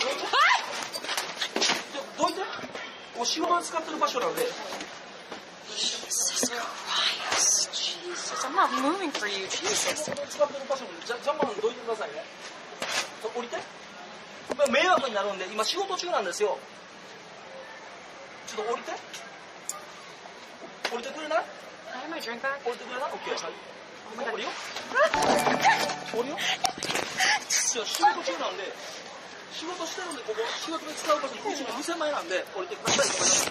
どいて。お仕事で使ってる場所なんで。 Jesus Christ. Jesus, I'm not moving for you. 仕 Jesus. 事で使ってる場所に邪魔なんでどいてくださいね。降りて。迷惑になるんで、今仕事中なんですよ。ちょっと降りて。降りてくれない？ Can I have my drink back? 降りてくれない？オッケー。降りよ。降りよ。仕事中なんで、仕事してるんで、ここ仕事で使う場所にうちの無洗米なんで降りてください。